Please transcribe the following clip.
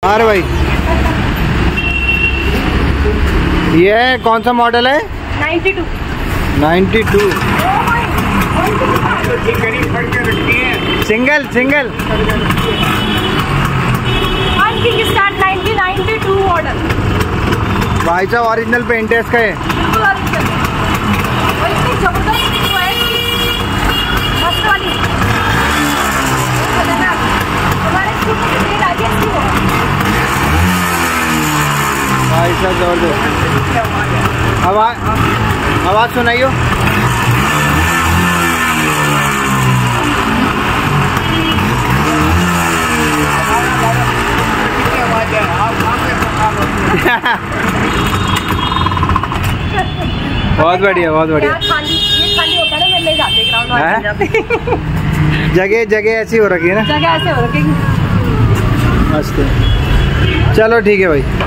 अरे भाई ये कौन सा मॉडल है? 92। 92 सिंगल सिंगल 1992 मॉडल भाई साहब ओरिजिनल पेंट है इसका। भाई साहब जबरदस्त आवाज़ सुनाइयो। बहुत बढ़िया बहुत बढ़िया। जगह जगह ऐसी हो रखी है ना, जगह ऐसे हो रखी। मस्त। चलो ठीक है भाई।